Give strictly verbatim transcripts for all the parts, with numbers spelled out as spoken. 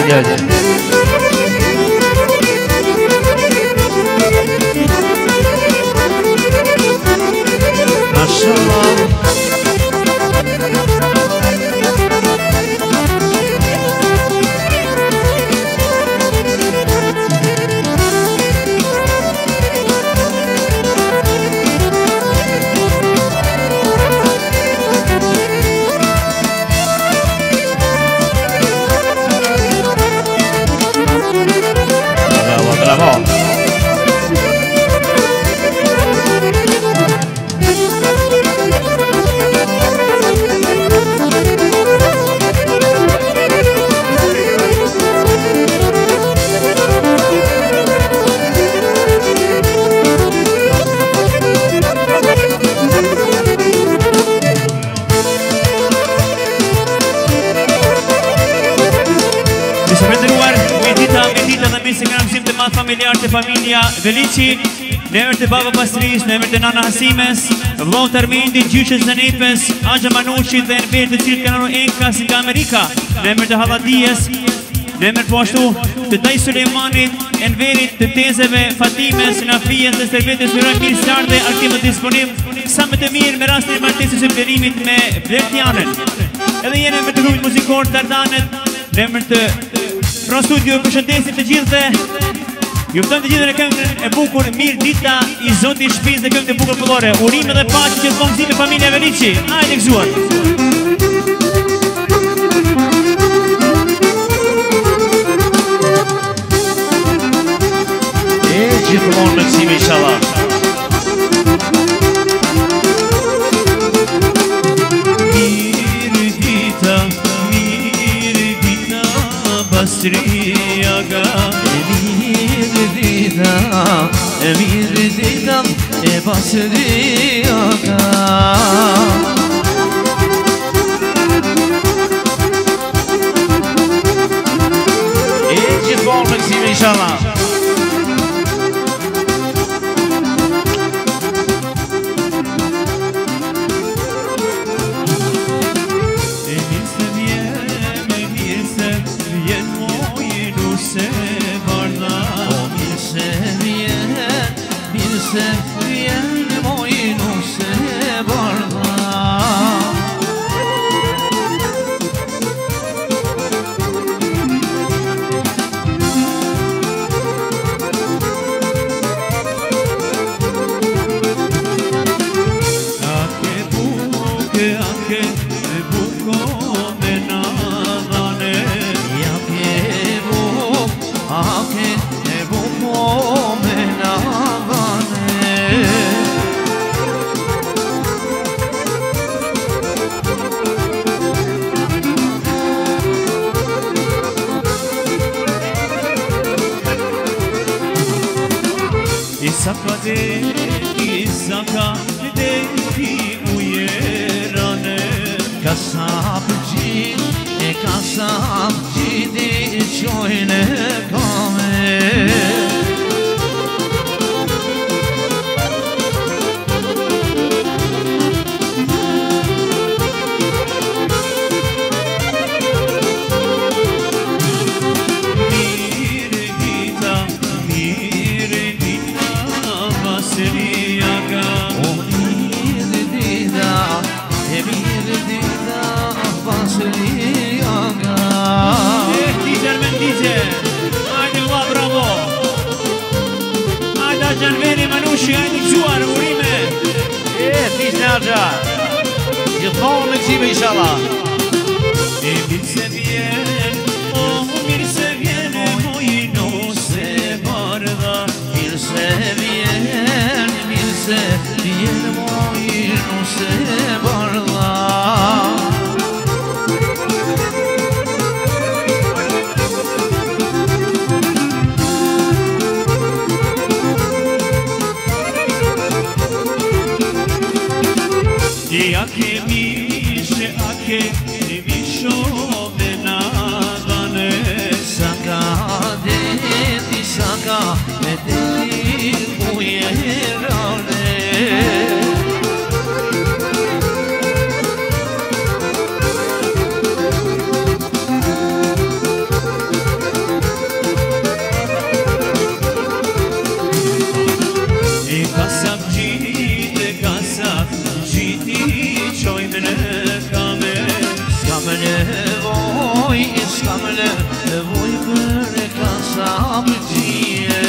djevde. Mashallah. Familjar të familja Velici, në emër të baba Pastris, në emër të nana Hasimes, vllon të Armendit, gjyqës Zanipes, Agja Manushi dhe Enver të cilët kanë ardhur Enkas nga Amerika, në emër të Halladijes, në emër po ashtu të Daj Sulejmanit, Enverit, të tezeve Fatimes, Nafijes dhe Servetes Miraj Mirësar dhe aktivat disponim sa më të mirë me rastin e martesës së blerimit me Blertianën. Edhe jene me të grupit muzikor të Ardanet, në emër të Pro Studio përshëndesim të gjithëve. Juftojmë të gjithë në këngën e bukur Mirë dita i Zoti Shpiz dhe këngën e bukur pëllore. Urime dhe paqe që të mongëzim e familja Velici. Hajde gëzuar! E gjithmonë në kësime inshallah. Mirë dita, mirë dita Basriaga. E mirë dita e Basriaga. E gjithmonë me kësime inshallah. E mirë se vjen, e mirë se vjen mojnë se barda. Se vjen mojnë se barda. Ake buke, ake buko me nadane. Ake buk, ake buko me nadane. Isaka de, Isaka de ti ujerane. Kasap gjit, e kasap gjit i qojnë kame. Janveri Manushi, hajde gëzuar, urime. E, tish në Agja. Gjithmonë në kësime inshallah. E mirë se vjen, oh mirë se vjen, mojnë se bardha. Mirë se vjen, mirë se vjen, mojnë se bardha. Ake mishe, ake scaunele voi pleca să băgie.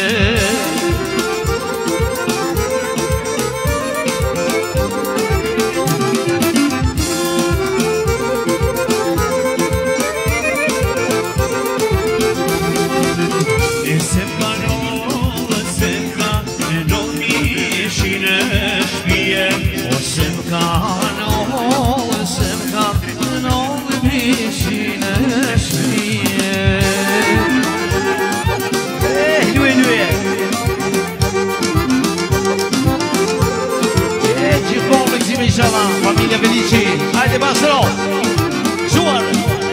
Família Felici, haide Barcelona, Joar!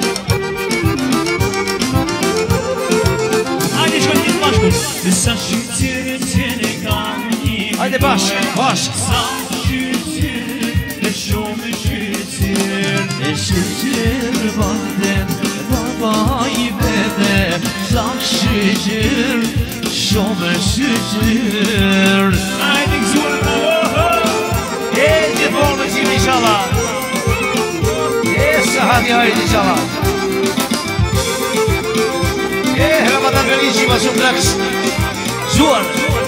Haide și continuăm Pașcu! Să și ține, ține ca mine. Haide Baș, Baș! Să și ține, de șume și ține. De și ține, banden, baba-i vede. Să și ține, șume și ține. Haide, Joar! Bom Maxime inşallah. Essa hadi haydi inşallah. Eh Ramazan Felici basın Blacks. Zuar.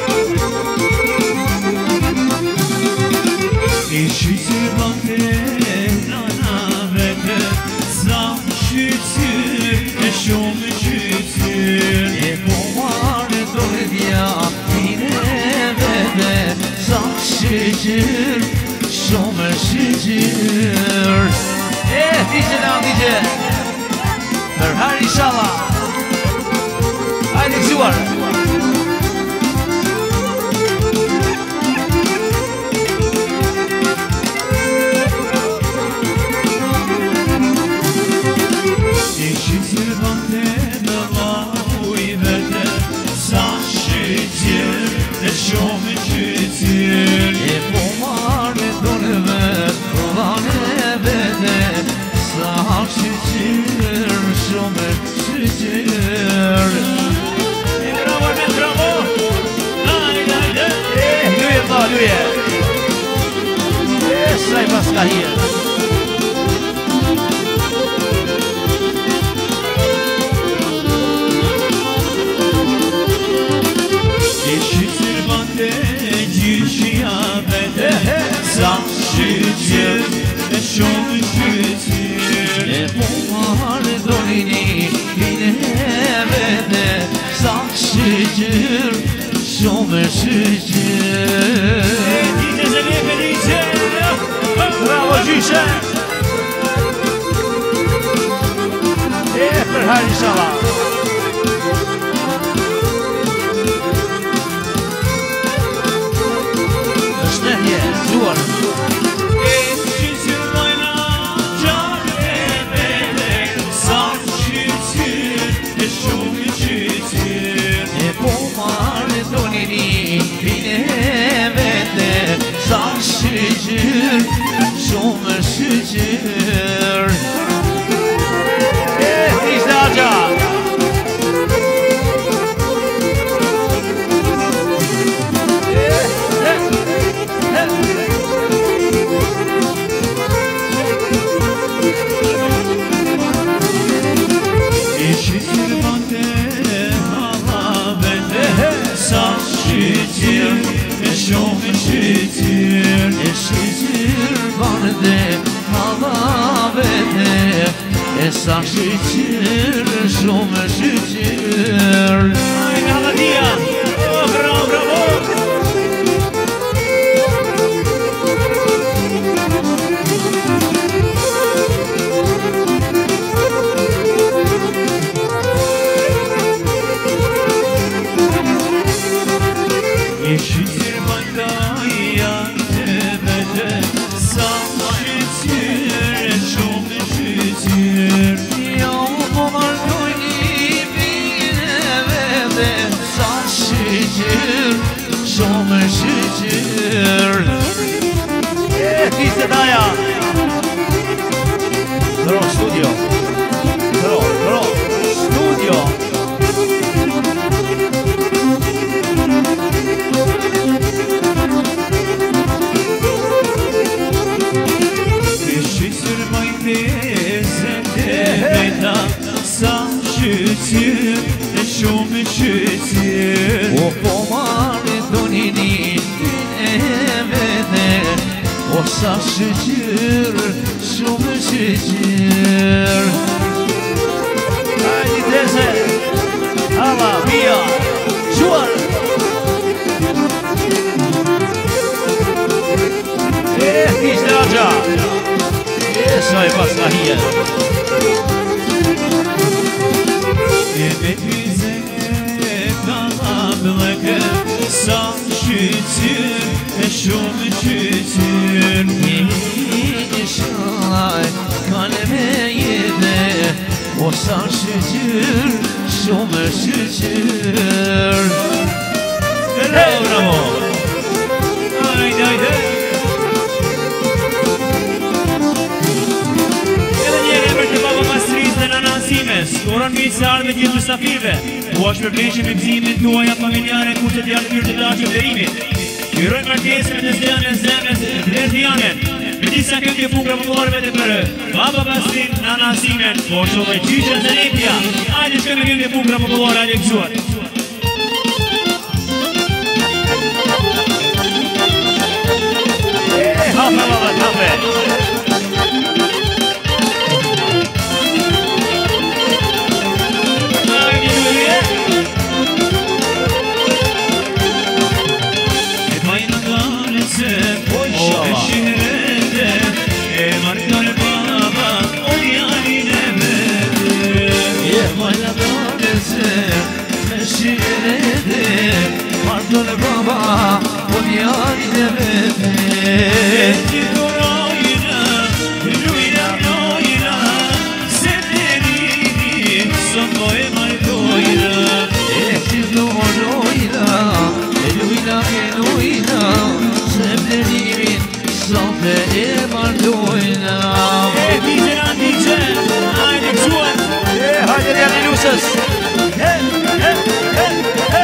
Eşiti bandena navete zam şütür eşom şütür. E pomar dolia yine vede zam şütür. Şome şütür. Eh D J down D J. Berhar inşallah. Haydi Zuar. Eşitir bandena vavuy vede zam şütür eşom şütür. E pomar dolve kulane vede sağ şütür şome şütür. Bravo, bravo! Haydi, haydi! Eh Luye da Luye. Eh sai Pascahia. Eşitir bandeci vede zam şütür eşom şütür. E pomar dolini yine vede sağ şütür şome şütür. D J Zeliye Felice! Bravo Cüşe. Eh Berhar inşallah. Öşnehye Zuar. Eşitir bayrağı vede zam şütür eşom şütür. E pomar dolini yine vede sağ şütür şome şütür. Eh D J Aca. Eşitir bandena vede zam şütür eşom şütür. Eşitir bande hava vede esah şütür şome şütür. Haydi Haladia! Bravo, bravo! Eşitir bandaya tebede zam şütür eşom şütür. Yağmurlar dolini yine vede sağ şütür şome şütür. Eh D J Daya. Pro studio. Pro pro studio. Eşitir bandaya tebede zam sa shqyqyr, e shumë shqyqyr. O po marrë doninin e vete, o sa shqyqyr, shumë shqyqyr. Hajde teze, hala, via, Zuar. E, ishte Raja. E, sa e pas kahije. E me tyze ka ableke, sa shqyqyr, e shumë shqyqyr. Një shaj, kanë me jede, o sa shqyqyr, shumë shqyqyr. Bravo, bravo! Hajde, hajde! Edhe njëre për të baba pastris dhe nana Asimes, uron vitë se ardhe gjithë mësafirve, u është përpleshëm i bzimin tuaja familjare ku që t'janë fyrë të dashë vlerimit. Qyrojnë martesën me të zdjane zemës dhe zdjanen, me disa këndje fukra popularëve të përë, baba pastrin, nana Asimen, po shumë e qyqën dhe nepja, hajde shkëm e këndje fukra popularë hajde kësuar. Hafe, baba, hafe. Pardon baba, o djarin e vete. E ti durojna, lujna mlojna, se të rinit, sot po e martojna. E ti durojna, lujna e lujna, se të rinit, sot e martojna. E ti që nga ti që, hajde kësuar. E, hajde djani lusës. He, he, he, he.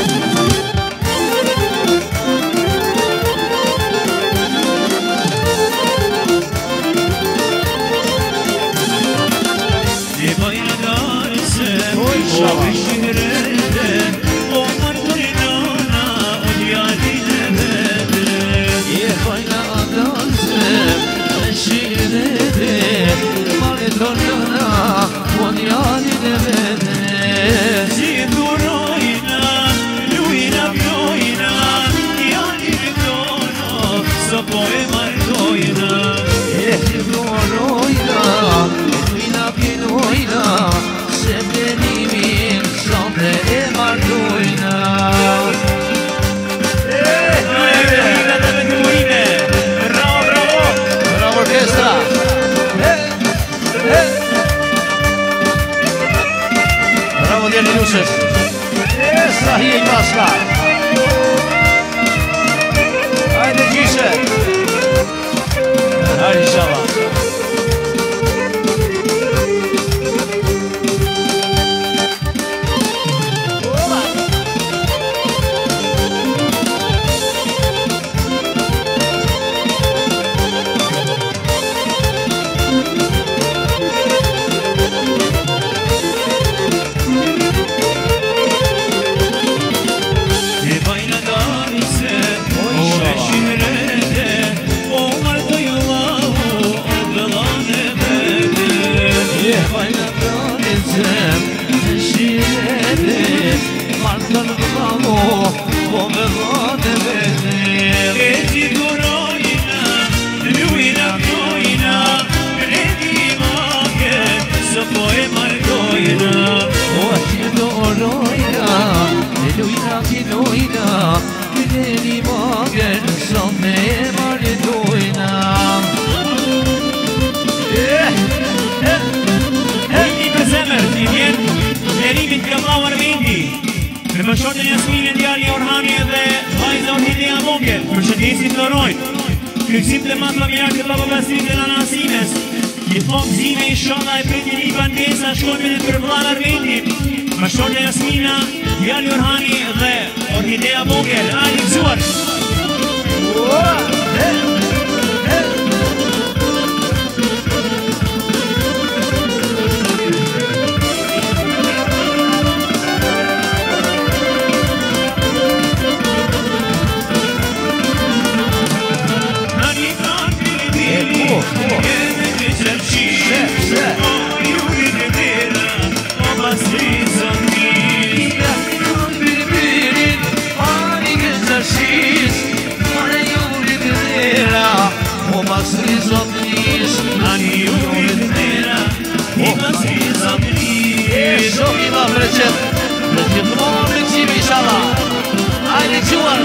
O vishirete, o martojnona, o djalin e vete. E fajna danse, vishirete, martojnona, o djalin e vete. Si durojna, lujna mlojna, djalin e tono, so po e martojna. E ti durojna, lujna pjenojna, se plenimin sonde e martojna. E, hajde, Dhe me këmurime, bravo, bravo. bravo orkestra. He, he. Bravo djani lusës. E, sa hi e paska. Hajde gjishe. Hajde inshallah. Në përshotën Jasmine, djali Orhani dhe vajza Orhidea Vogel, përshëndesim Florojnë, kryksim të matë familjarë të baba pastrit dhe nana Asimes, gjithmonë gzime i shoda e priti një bandesa shkojme në përblan Armendin, përshotën Jasmina, djali Orhani dhe Orhidea Vogel, ajde këzuar! Allah Recep. Recep Mor Recep inşallah. Haydi Zuhal.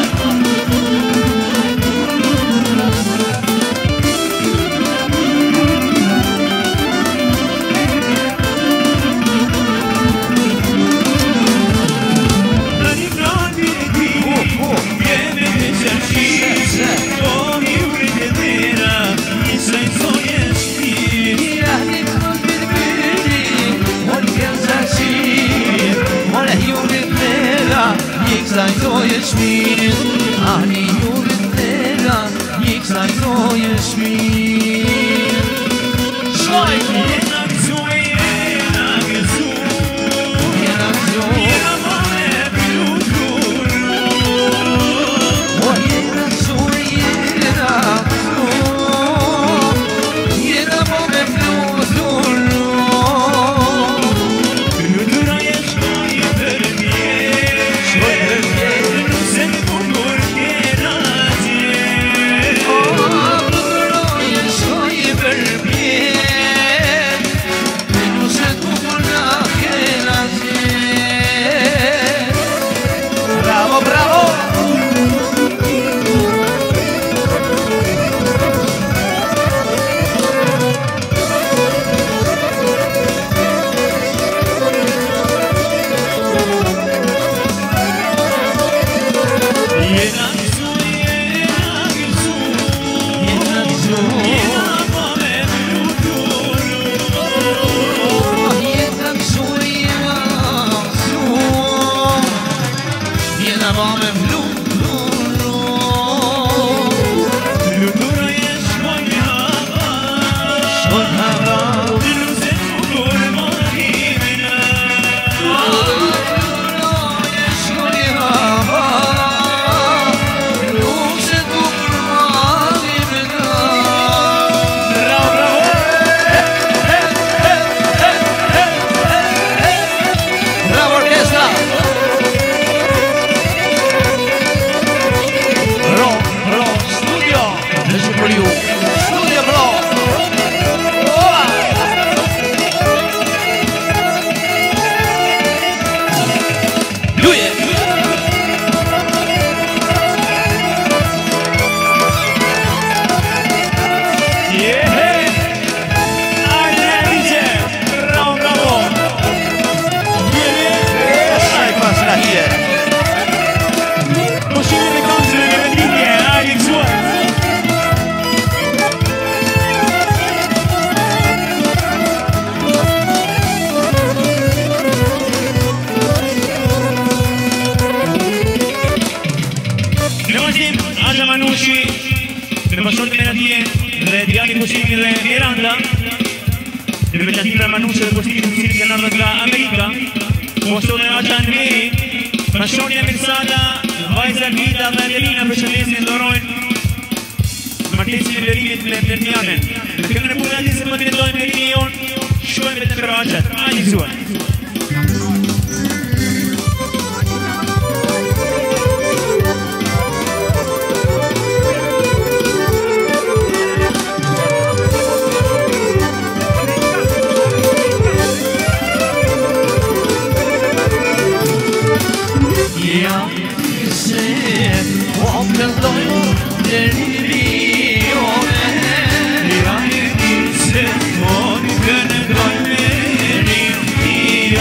Yeah.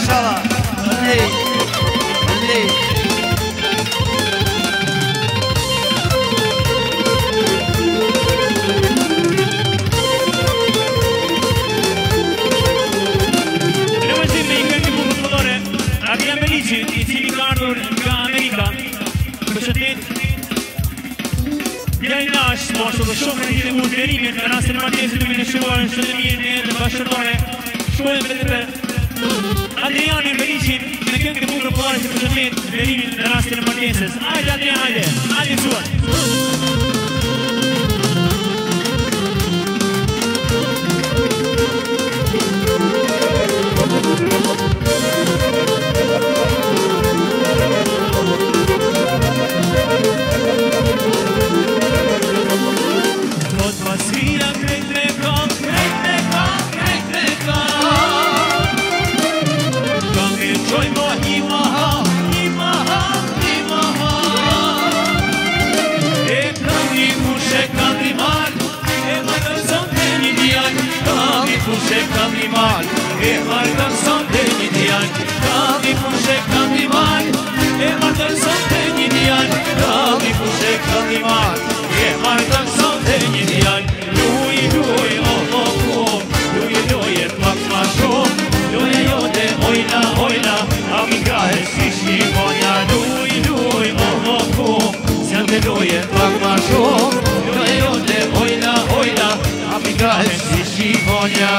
maşallah. Alley. Alley. Abbiamo Belici, i figli Carlo in America. Përshëndet. Djali nash, mosho dhe shokën e të munderimin, në rastin martesë të minë shuar në shëndëmijen e të bashkëtore. Shkojnë për të për Adrianin Belicin, në këngë të bukur pëllare që përshëndet derimin në rastin e martesës. Ajde Adrian, ajde, ajde zuar. Tot pasria krejt me kam, krejt me kam, krejt me kam. Kam e qoj mo i maha, i maha, i maha. E kam i kushe kam i mal, e marrë son të një djan. Kam i kushe kam i mal, e marrë son të një djan. Kam i kushe kam i mal, e marrë son të një djan. Kam i kushe kam i mal, e marrë son të një djan. Luj, luj, oh, oh, oh, luj, luj, e pak ma shumë. Luj, jote, ojna, ojna, a mi krahe si shqiponja. Luj, luj, oh, oh, oh, s'jan të luj, e pak ma shumë. Luj, jote, ojna, ojna, a mi krahe si shqiponja.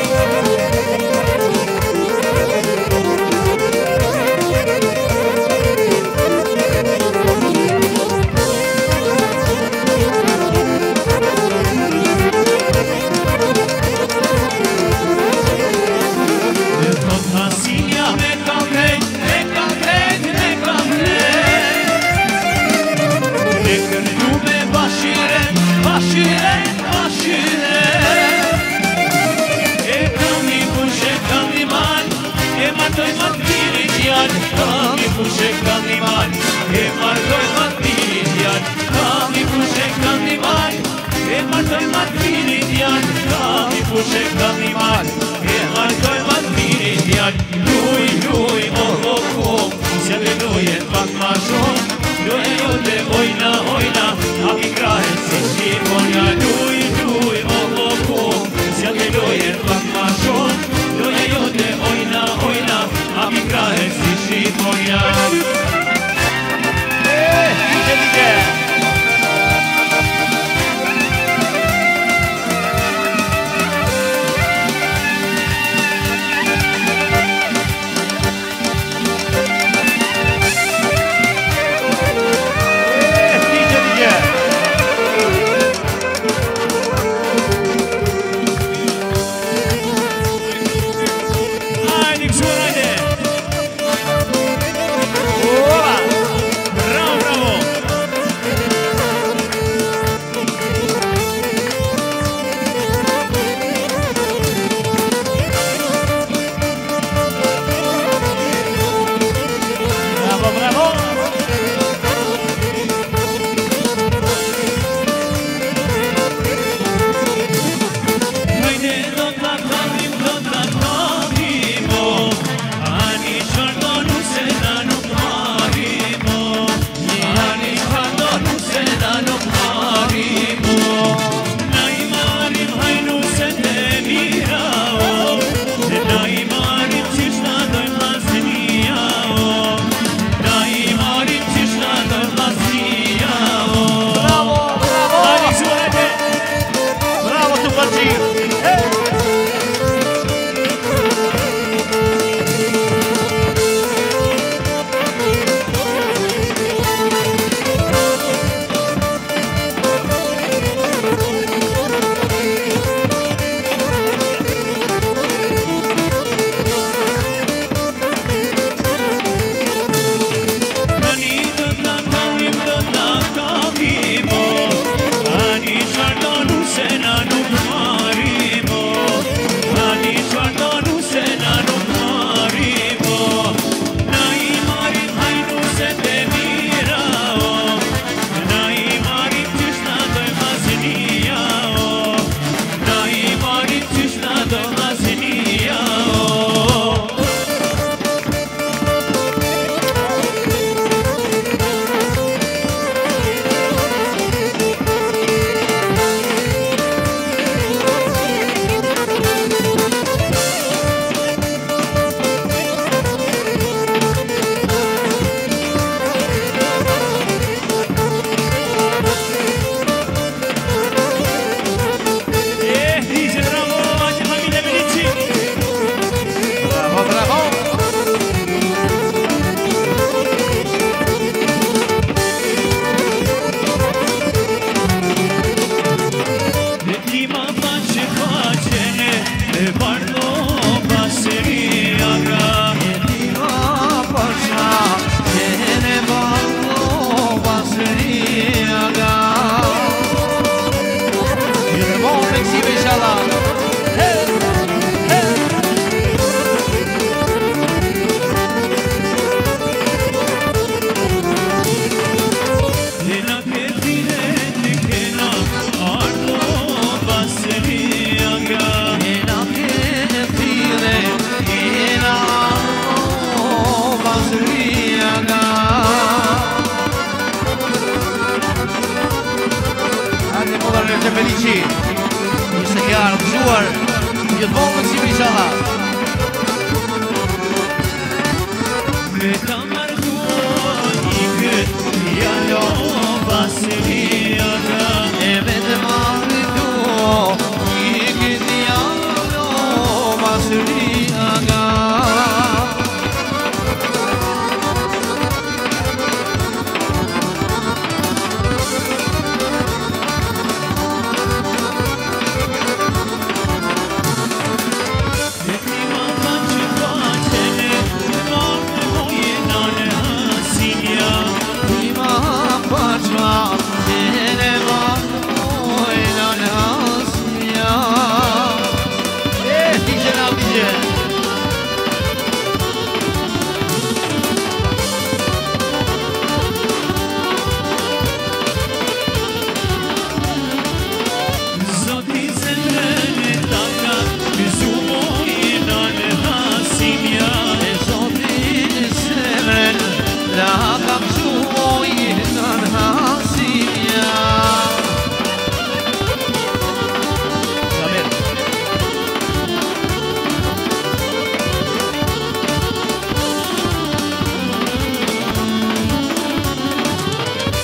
Kam i kushe kam i mal, e martoj matminit janë. Kam i kushe kam i mal, e martoj matminit janë. Kam i kushe kam i mal, e martoj matminit janë. Luj, luj, oh, oh, oh, se dhe lujen pak ma shumë. Luj, jote, ojna, ojna, a mi krahen si shqiponja. Luj, luj, oh, oh, oh, se dhe lujen pak ma shumë. Luj, jote, ojna, ojna, a mi krahen si shqiponja. Eh, dice dice.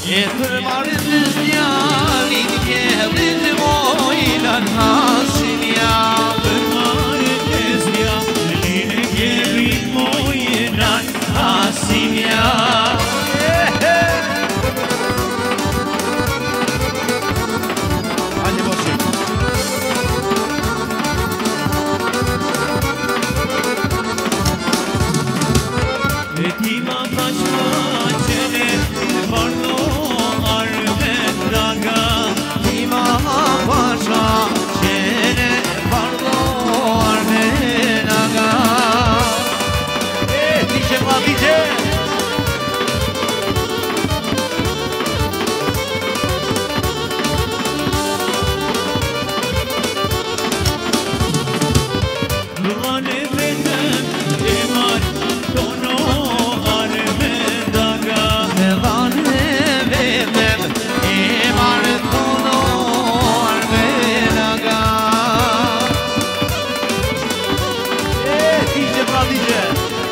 E për marrë të zjalit Kjevrit mojnë në Hasimja. Për marrë të zjalit Kjevrit mojnë në Hasimja. Hajde boshi. E ti ma pashmaqene Bardo arme draga. Ti ma pasha qene Bardo arme naga. E ti që ma vite. Rëvane vetëm e marë tono arme draga. Me dhane vetëm e marë tono arme naga. E ti që ma vite.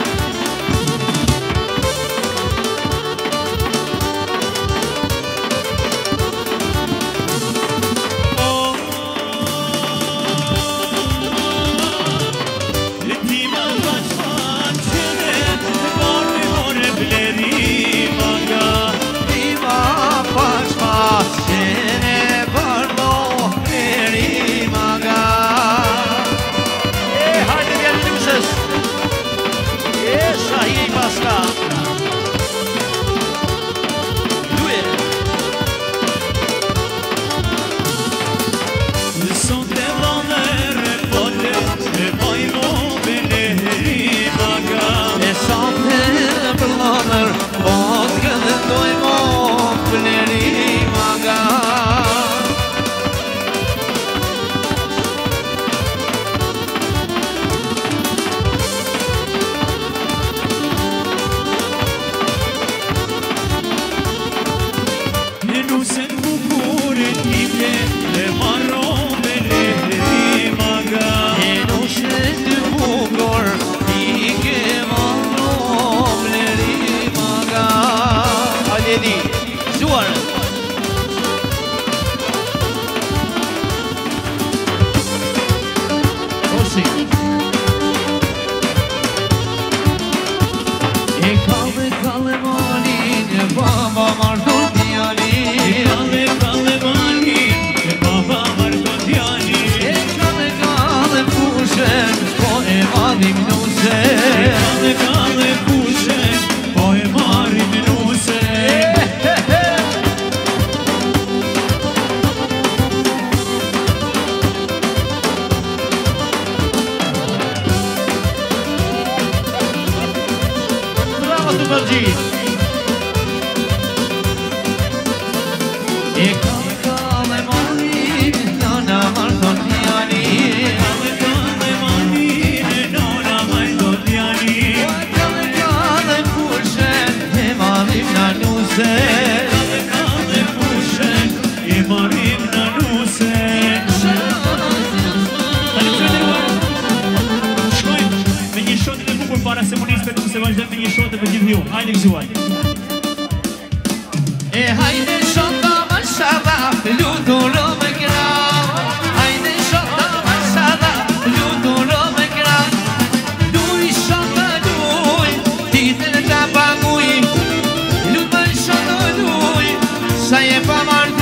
Hajde gëzuar. E hajde shota më shada, luturo me gra. Hajde shota më shada, luturo me gra. Luj shota luj, ditën ta paguj. Lut më shota luj, sa je pa martu.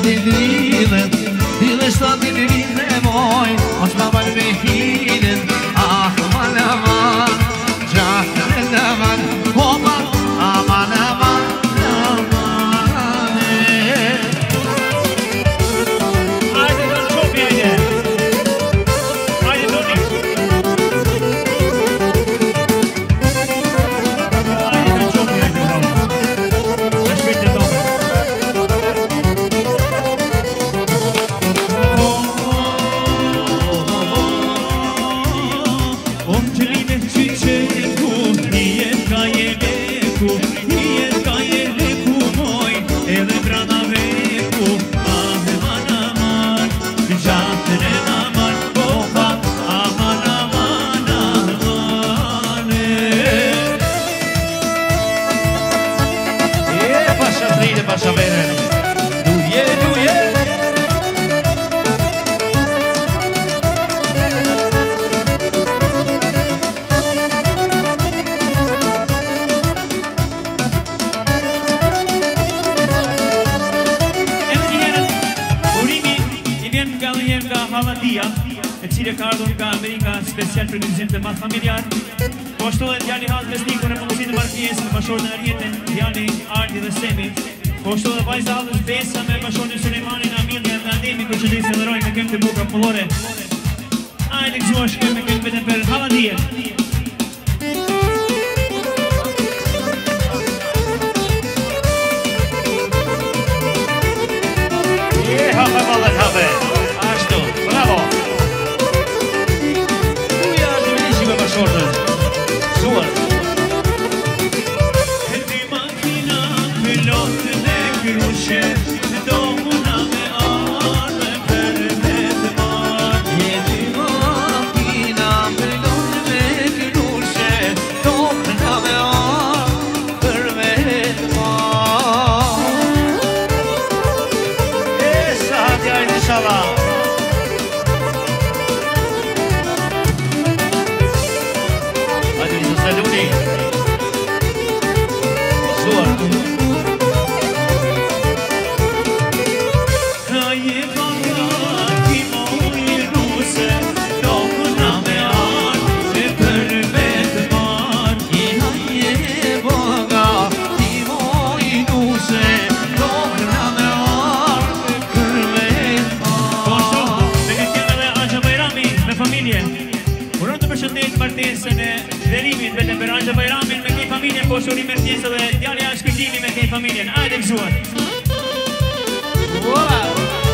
din livet, dile sta din livet moj, mos ma val me hinin, ah aman aman, gjahën aman, opa, aman aman, aman e. Ajde do në qopi, ajde. Ajde do një. Ajde do në qopi, ajde bravo. Në shpirë të tonë. Pasha vere, duje, duje. Haladia, e cile ka ardhur nga Amerika special për gëzim të madh familjar. Po ashtu edhe djali Haz Besniku në punësinë e marrëdhënies me bashkëshortën Arietën, djali Ardi dhe Semi. Po ashtu edhe vajza Allës Besa me bashkëshortin Sulejmanin, Amiljen dhe Ademi për çdo të ndrojnë me këmbë të bukura pollore. Ajde gjuash këmbë me këmbë vetëm për Haladia. Je, hape vallet hape. Ashtu, bravo. Uja është Beliçi me bashkëshortën. Zuar. Ti makina pilot dhe krushe, do muna me arme për me të marrë. Jeti makina pilot dhe krushe, do muna me arme për me të marrë. E sa hatja e inshallah. Saluni. Zuar. Haje banga ti moj ruse, do muna me arme për me të marrë. Haje banga ti moj ruse, do muna me arme për me të marrë. Po ashtu, me këtë tjene dhe Agja Bajrami me familje. Uron të përshëndet martesën e dherimit vetëm për Agja Bajramin me këj familjen, po shuri Mertjesë dhe djali Ashkëllini me këj familjen. Ajde gëzuar! Wow!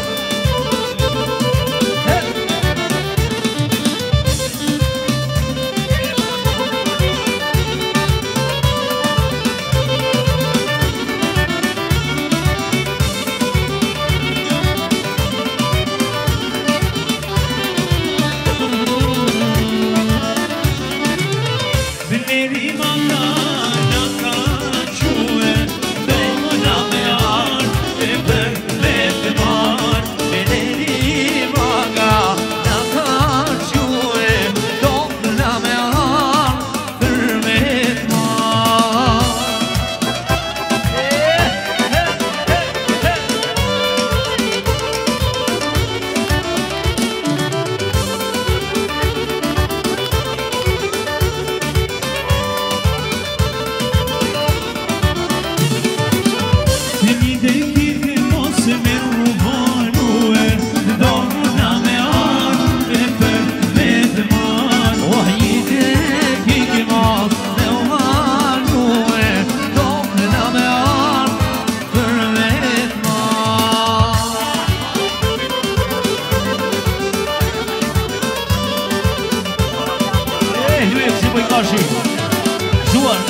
Veri manda na ka quë, do muna me arme për me të marrë. Veri manga na ka quë, do muna me arme për me të marrë. Një dhe kike mos me u banue, do muna me arme për me të marrë. Oh, një dhe kike mos me u banue, do muna me arme për me të marrë. E, ju e kësi bëj kashi. Zuar.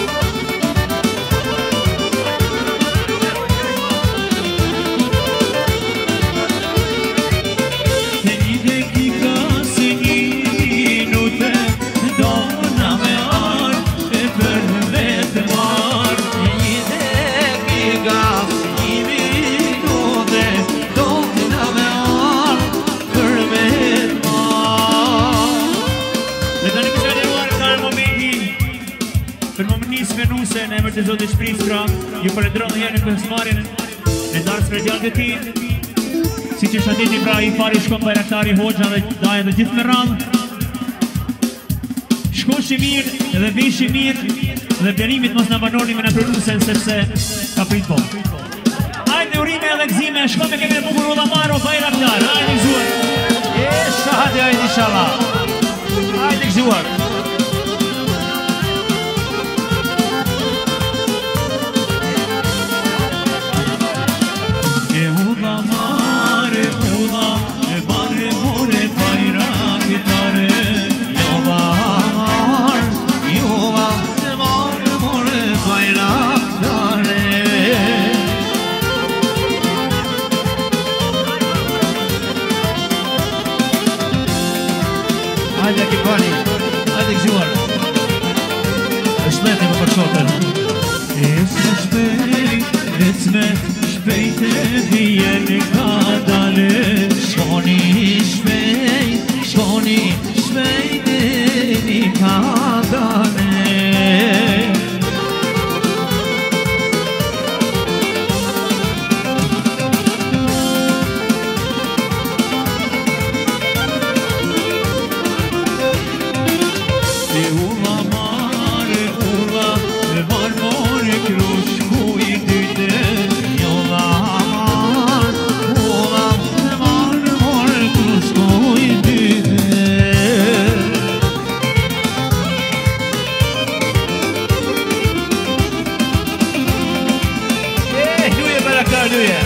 Një dhe kika se një minute, do muna me arme për me të marrë. Një dhe kika se një minute, do muna me arme për me të marrë. Dhe tani më shënderuar ka në momenti për më mënisë venuse në emër të Zotit Shpristra, ju përëndron dhe jeni në pjesëmarrjen në darë spre djalët e tij. Siç është aditi pra i fari shkon Bajraktari Hoxha dhe daja dhe gjithë me radhë. Shkosh i mirë dhe vish i mirë dhe blerimit mos na banoni me na produsen sepse ka prit po. Hajde urime edhe gëzime, shko me kemi në bukur Ullamaro Bajraktar. Hajde gëzuar. E shahade hajde inshallah. Hajde gëzuar. E Ullamar, e Ulla, e barre more Bajraktare. Ullamar, Ullamar, more Bajraktare. Hajde ekipani, hajde gëzuar. Është më për shotën. Esme shpejt, esme shpejt e vjen ka dale. Shkoni shpejt, shkoni shpejt e një ka dale. E Ullamar, e Ulla, e marmor e krush ku i dyte. Ullamar, Ullamar, more krush ku i dyte. E luje Bajraktar luje.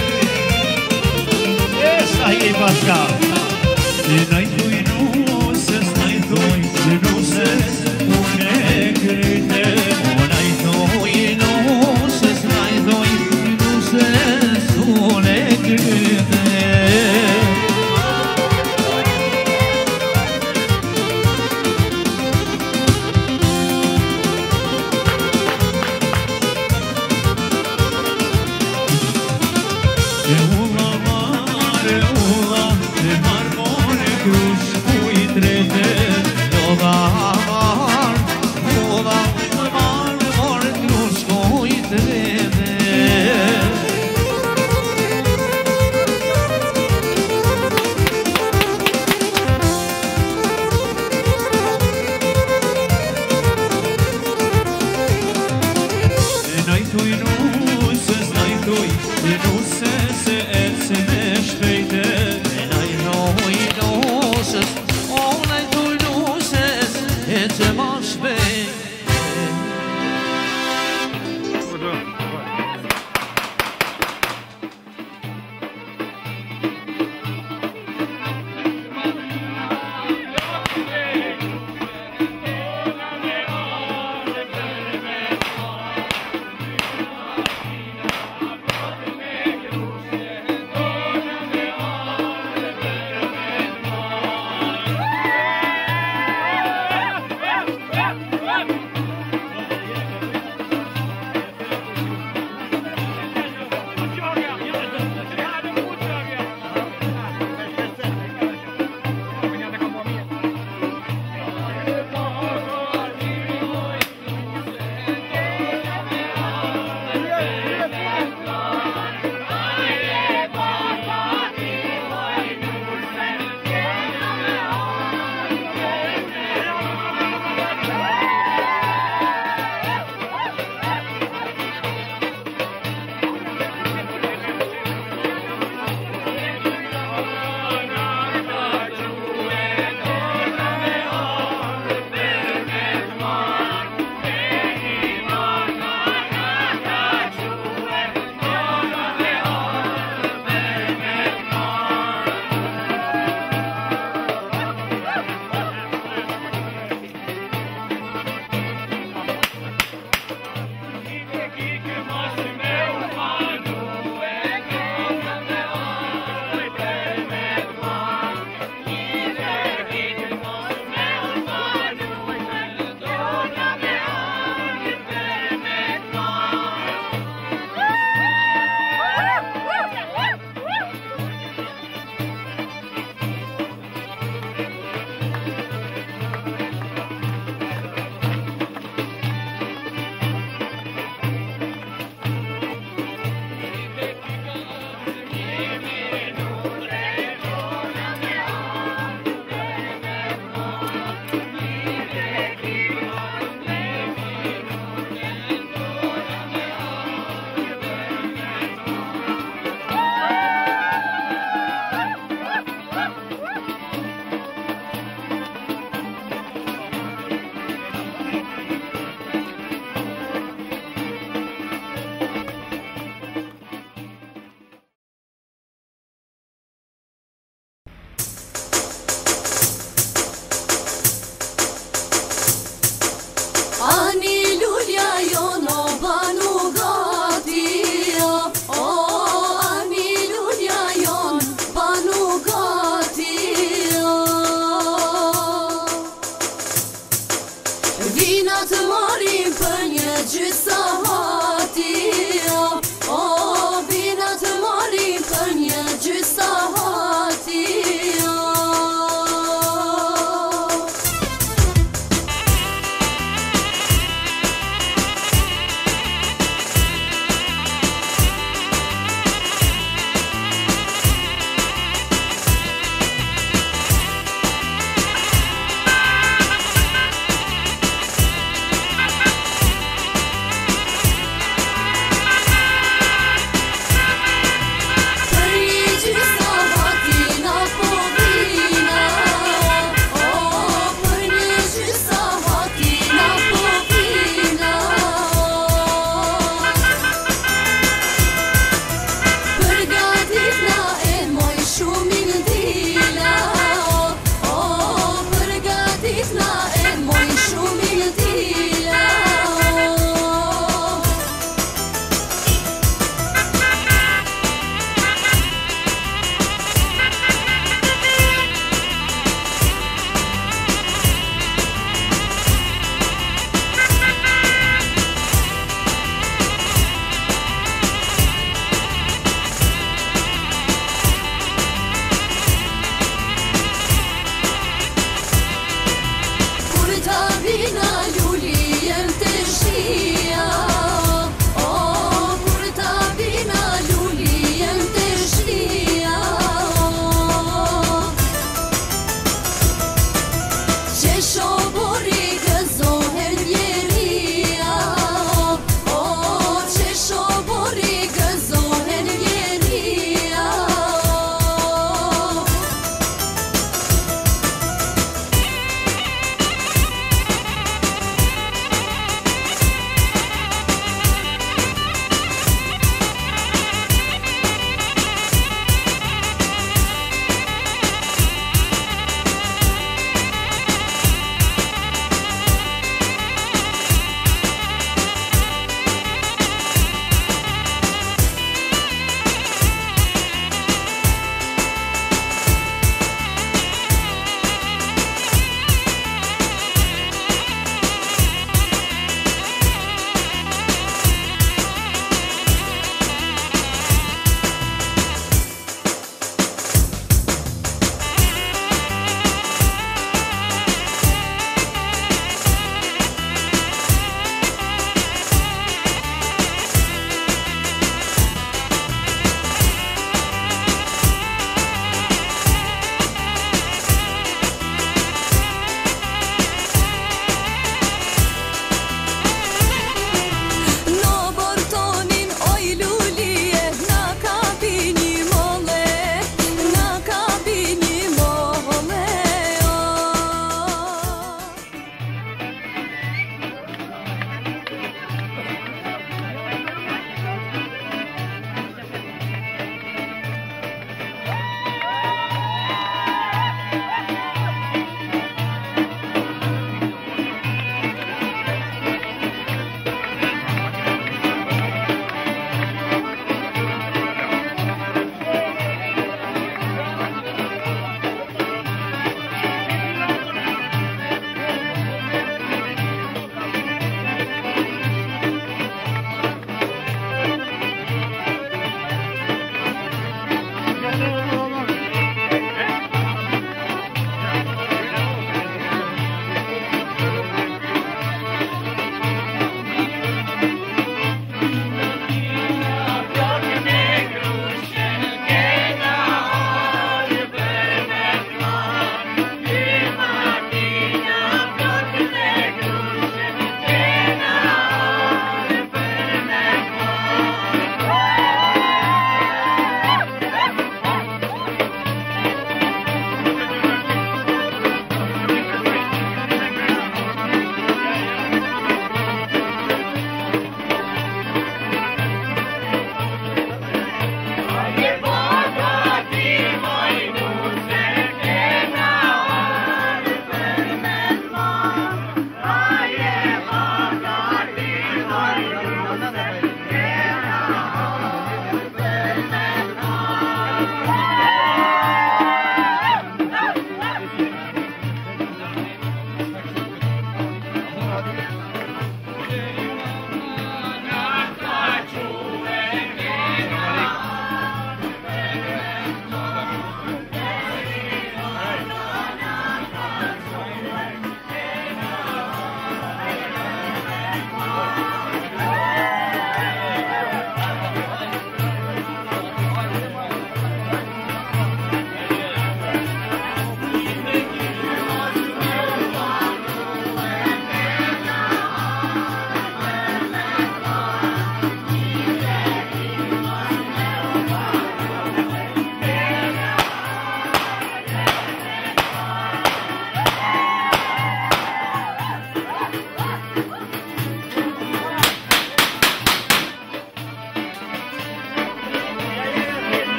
E sa i paska. E najtoj nusës, najtoj nusës, unë e kryte. O najdoj nusës, najdoj nusës, unë e kryte. E Ullamar, e Ulla, e marmor e krush ku i trete. Ullamar, Ullamar, more krush ku i trete. E najtoj nusës, najtoj nusës, e ecë me shpejte. E najdoj nusës, o najdoj nusës, e që ma shpejt.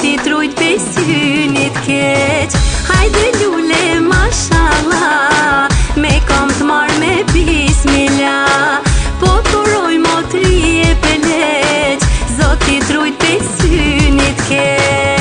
Zoti trujt pe synit keq. Hajde lule mashallah, me kam t'mar me bismillah. Po kuroj motri e peleq, Zoti trujt pe synit keq.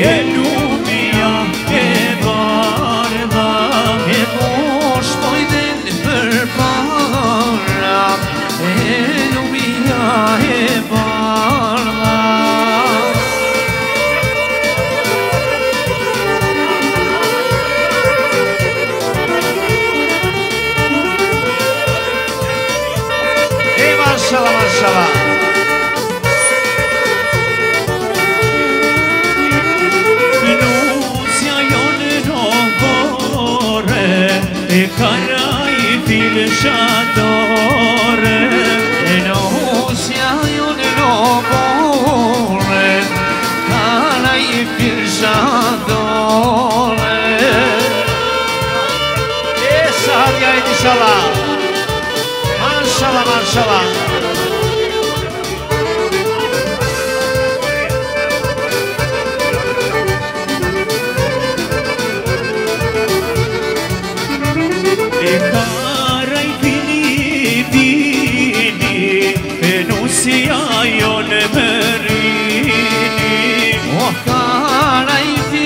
e lumia e bardha, e mosh pojden për para, e lumia e bardha. E mashallah, mashallah. E karaj filshadore, e nosja jonë robore, karaj filshadore. E Sadia e inshallah, mashallah, mashallah. e karaj Filipini, e nusja jonë mërini. O karaj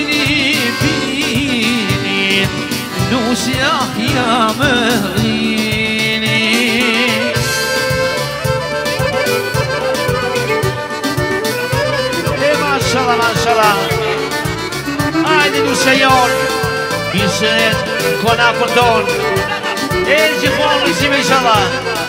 Filipini, nusja jam mërini. E mashallah, mashallah. Hajde nusja jonë, bishet kona këndon. E gjithmonë rësime inshallah.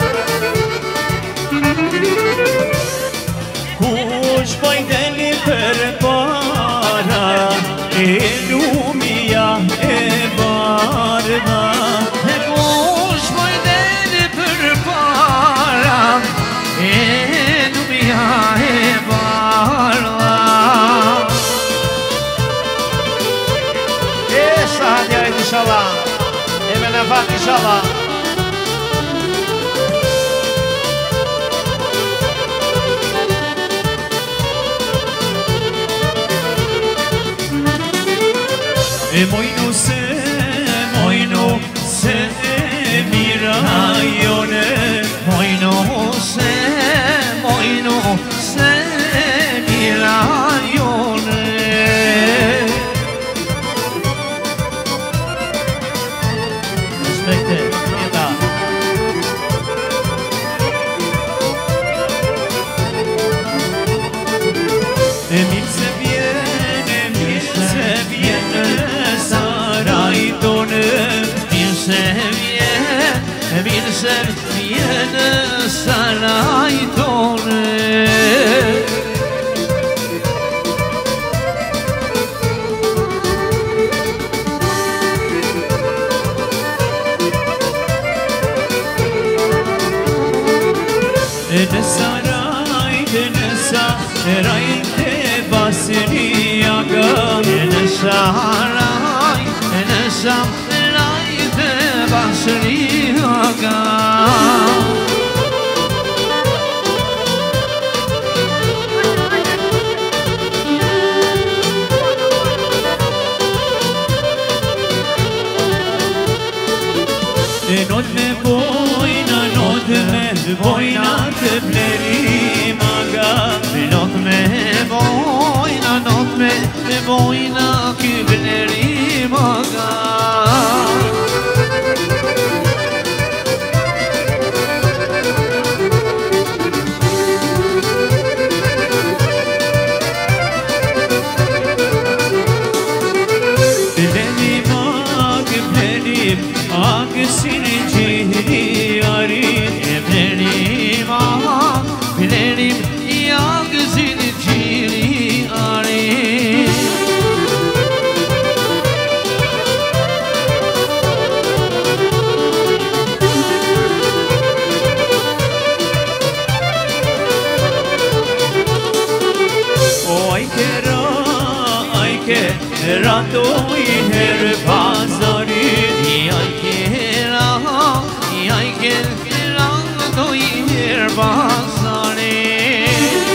Kush pajdeni për para, e lumia e bardha. E kush pajdeni për para, e lumia e bardha. E Sadia inshallah. E me në fat inshallah. E mojnu se, mojnu se mira jone, Mojnu se, mojnu se mira jone. Respekte, jeta. E mirë se vjen, e mirë se vjen saraj tonë. Mirë se vjen, mirë se vjen saraj tonë. E në saraj, e në saraj të basri aga. E në saraj, e në saraj të basri aga. E not me bojna, not me bojna të blerim aga. Not me bojna, not me bojna ky vlerim aga. Blerim aga, blerim aga si në gjiri arin. E vlerim aga, vlerim aga si në gjiri arin. O ajke ra, ajke ra to i herë pazarit. I ajkera, i ajkera do i her bazarit.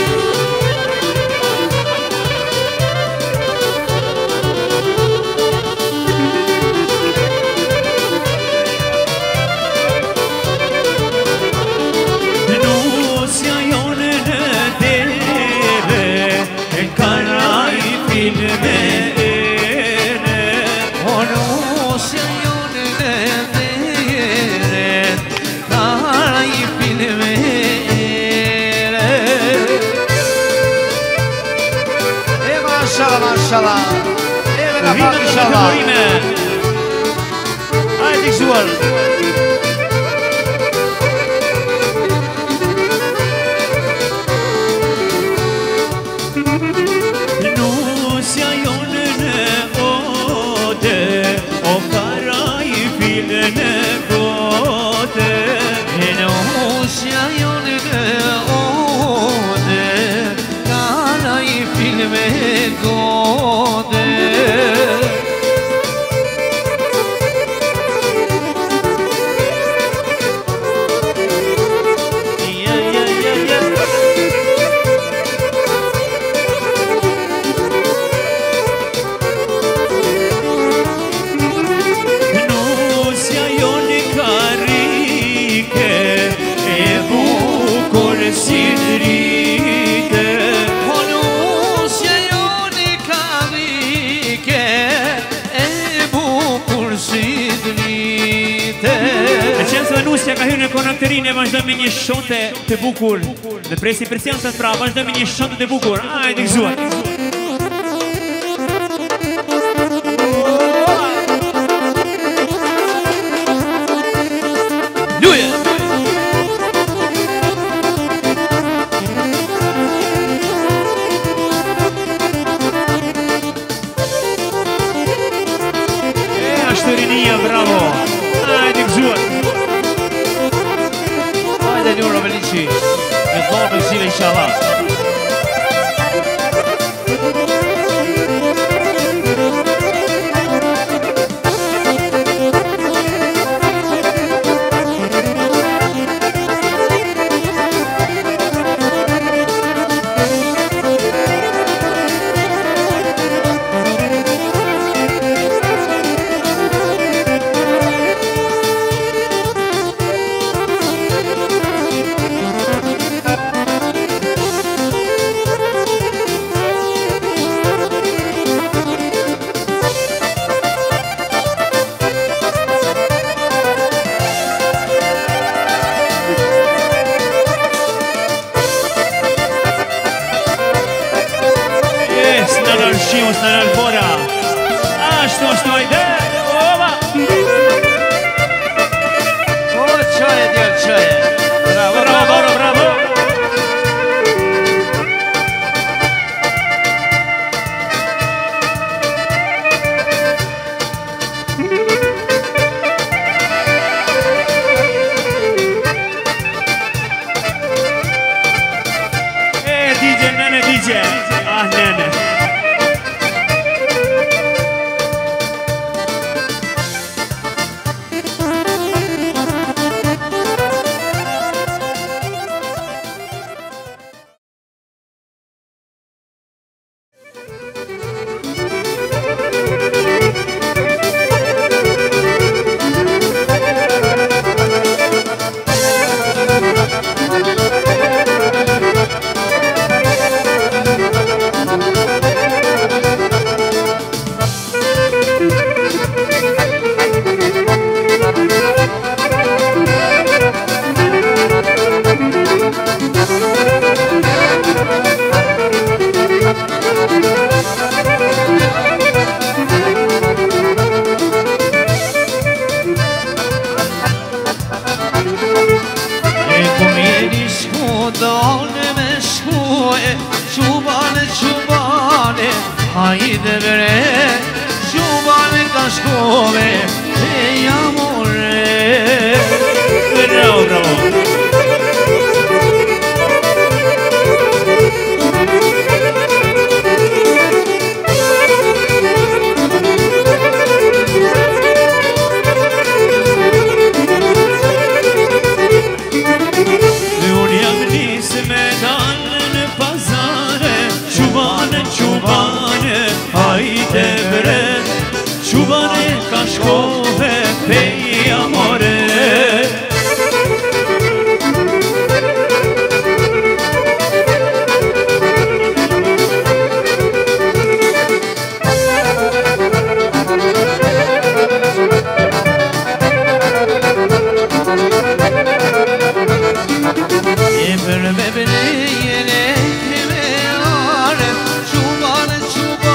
Nusja jonë në dere, e karaj filme Maşallah maşallah. Evet efendim inşallah. Haydi güzel. Nusya yonene ode, o karayifilene gode. Nusya yonene ode, karayifilme gode. Nusja ka hyrë në konakterinë e vazhdojmë me një shote të bukur. Dhe presi presionat pra, vazhdojmë me një shote të bukur. Hajde gëzuar. Luje! E, ashtë rinia, bravo. Hajde gëzuar. Njura Velici, me thonë në zile inshallah. Haydi bre, Giovanni Cascove, e amore. Bravo, bravo. Cascove, pei amore. E per bebere yele kime arem, çuban çuban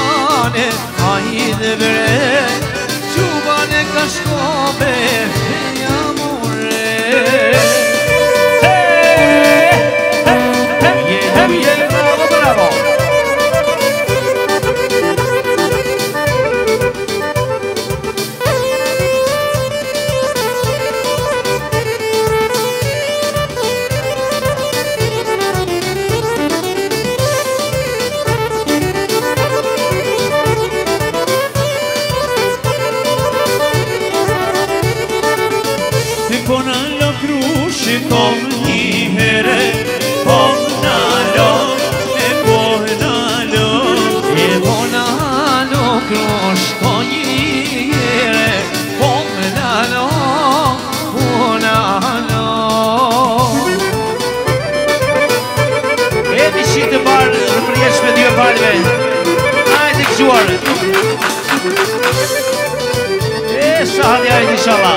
gëzuar. E sa hadi hajde inshallah.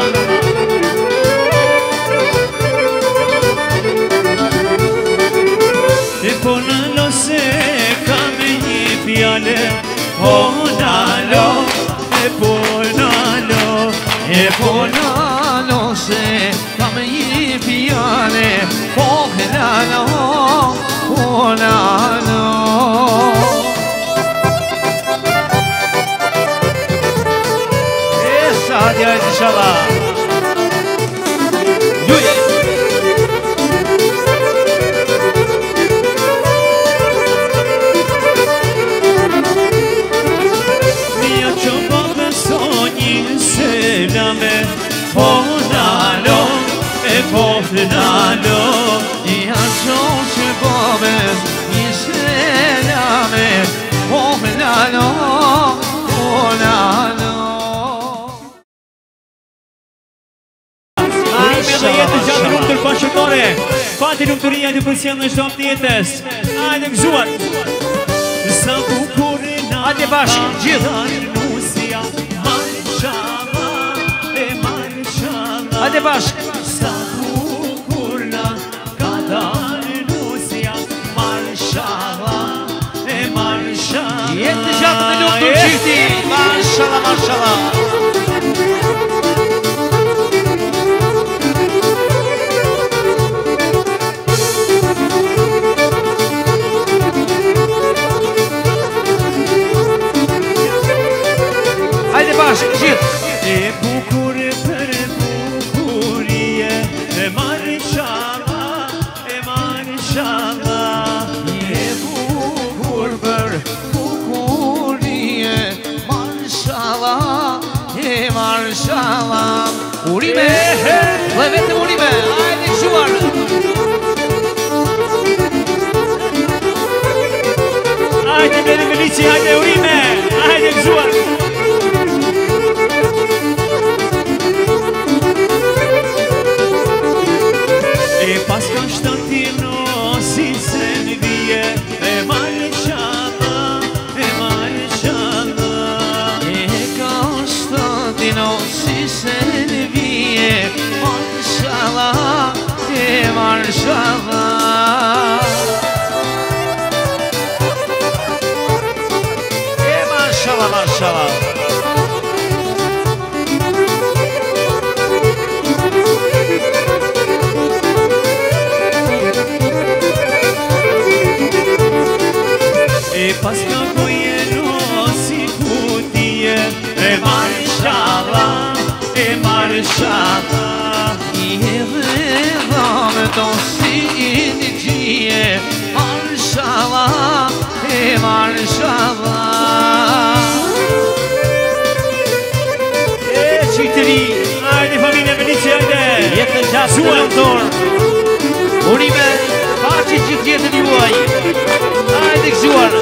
E po nalo se kam një fjale, po nalo, e po nalo, E po nalo se kam një fjale, po nalo, po nalo. E sa hadi hajde inshallah. Luje. mia që po besonjë selame, po nalo, e po nalo. Ja qonë që pobes një selame, po nalo, po nalo. Urime dhe jetës gjatë rrumë të bashkëtore, pati lumëturia të përcjellë në shtoft jetës. Hajde gëzuar. Sa bukurin Hajde bashkë, gjithë. Nusja, marshalla, e marshalla. Hajde bashkë. Sa bukurna, ka dalë nusja, marshalla, e marshalla. Jetë gjatë në lumë të qifti. Mashallah, mashallah. Hajde bashkë, gjithë. E bukur për bukurie, e marshalla, e marshalla. E bukur për bukurie, marshallah, e marshallah. Urime, dhe vetëm urime, hajde gëzuar. Hajde beri Felici, hajde urime, hajde gëzuar. E pas ka shtatino si se në vije, e marshalla, e marshalla. E ka shtatino si se në vije, marshallah, e marshallah. E mashallah, mashallah. E pas ka kujeno si kutije, e marshalla, e marshalla. I edhe dhamë të si një gjie, marshallah, e marshallah. E qytëri. Hajde familje Felici, hajde. Jetë gjatë në lumë dorë. Urime, paci gjithë jetën juaj. Hajde gëzuar.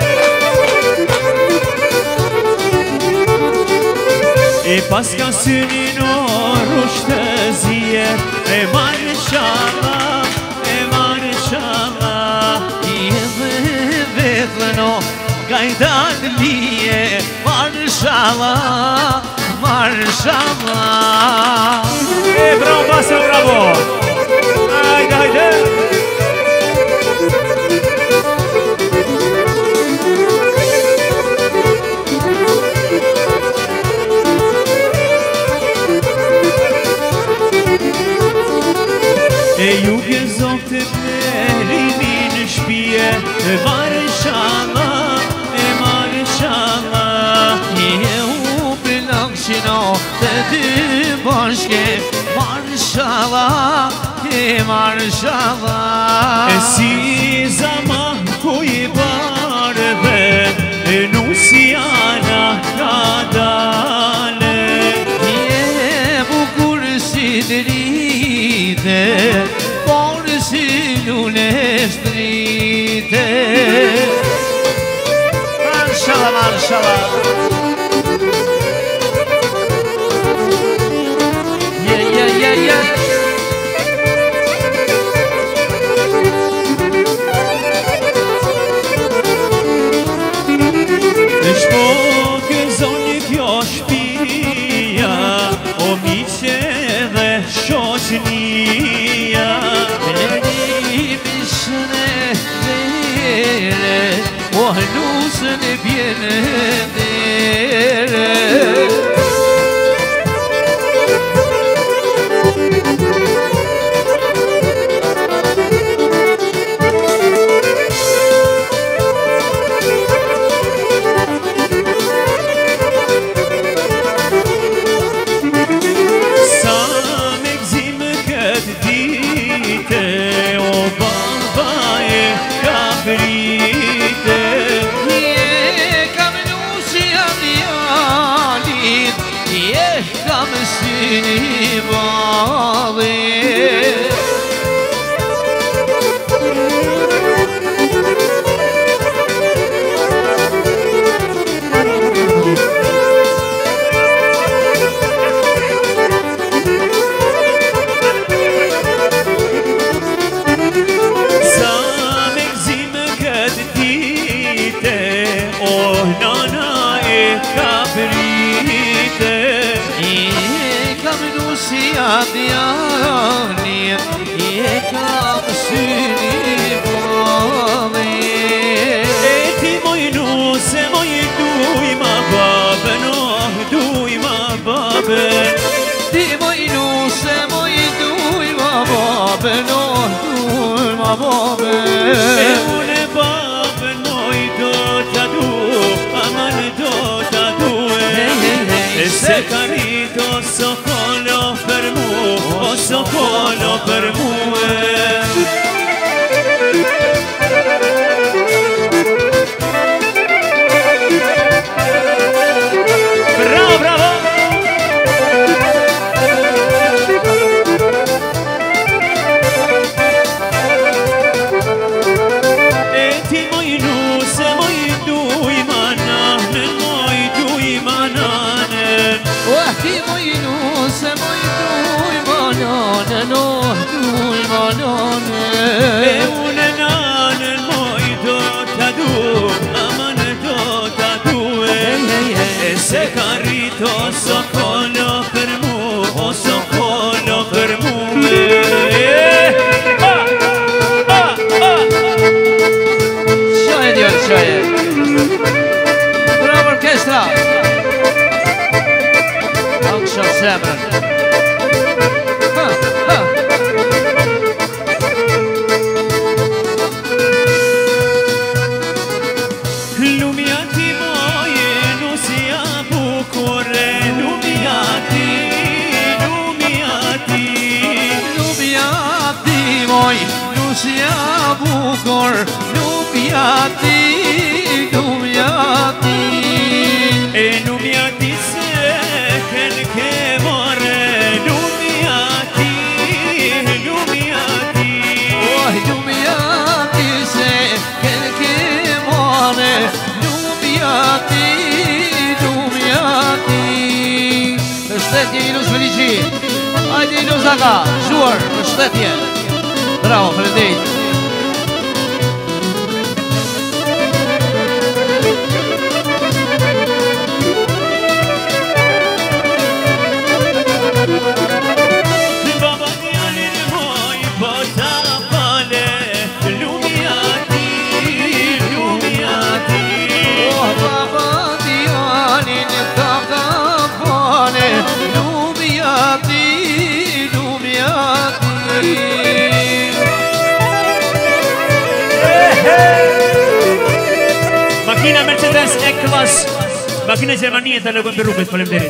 E pas ka synin orë shtëzije, e marshalla, e marshalla. I edhe vetëno, gajdan lije, marshallah, marshallah. E bravo, Basel, bravo. Hajde, hajde. E ju gëzon të përimi në shpije, e marshalla, e marshalla. Je u pëllakshino të dy bashke, marshallah, e marshallah. E si zaman ku i barë dhe, e nusjana ka dale. Je bukur si drite, por si lule shtrite. Mashallah, mashallah. Yeah, yeah, yeah, yeah. nu se ne viene de Carito socolo per mu, oh socolo per mu. Bravo, bravo. E ti moi nu se moi du imana, moi du imana. وحدي مينو سميتو يمانان نوحدو يمانان وننان المويدو تدو أمان دو تدو سكاريتو سوكولو فرمو سوكولو فرمو شوية ديال شوية برافو الكسرة سامر ها ها لومياتي موينو سيابو كوري لومياتي لومياتي لومياتي موينو سيابو كور لومياتي لومياتي لومياتي سكن كموري لومياتي لومياتي لومياتي سكن كموري لومياتي لومياتي Mështetje Ilus Felici Hajde Ilus Aga, shuar, mështetje Bravo, faleminderit Makina Mercedes E-Class Makina Germania tal-għu bir-rubet fal-imderit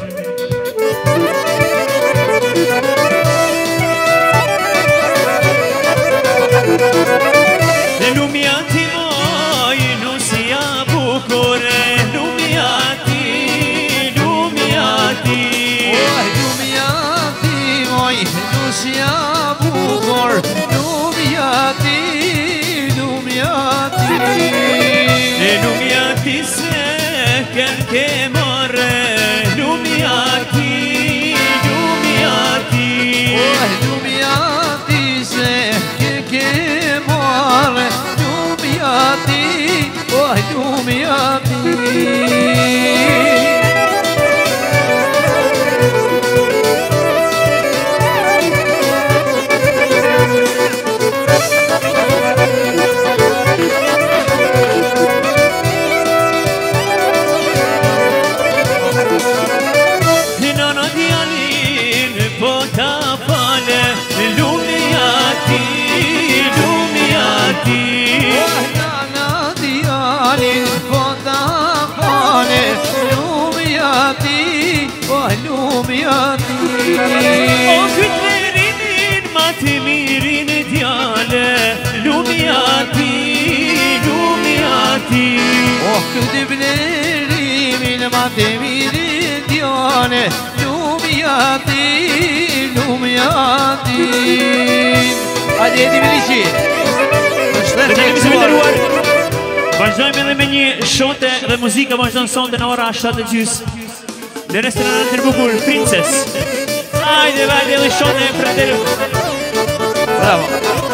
Lumiati moj nusijabu kure Lumiati, Lumiati Lumiati moj nusijabu kure Lumiati, Lumiati Lumiati se ken ke more Lumiati, Lumiati Lumiati se ken ke more Lumiati, oh Lumiati fali, po ta fali, lumja ti, po lumja ti. O këtë verimin, ma të mirin e djale, lumja ti, lumja ti. O këtë vlerimin, ma të mirin djale, lumja ti, lumja ti. Hajde, Edi Milici. Dhe të kemi së vëndëruar, vazhdojmë edhe me një shote dhe muzika vazhdojnë sonde në ora shtatë e gjys. Dhe restoranat të bukur, Princess. Hajde, vajde edhe shote, fratello. Bravo.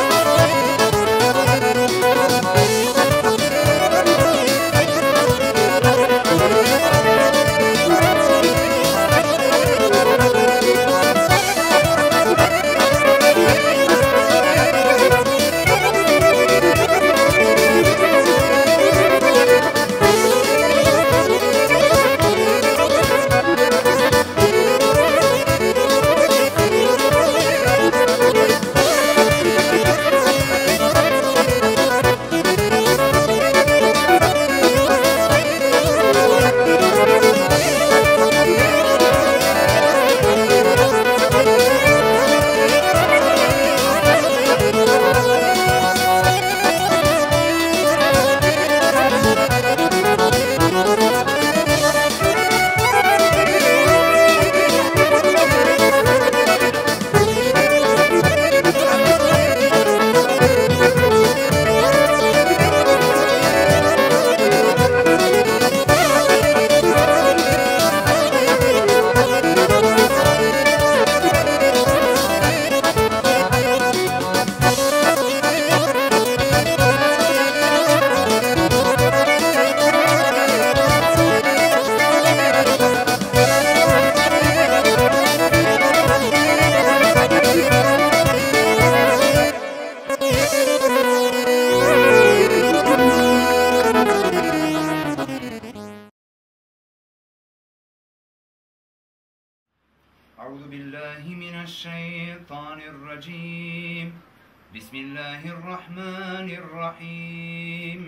أعوذ بالله من الشيطان الرجيم بسم الله الرحمن الرحيم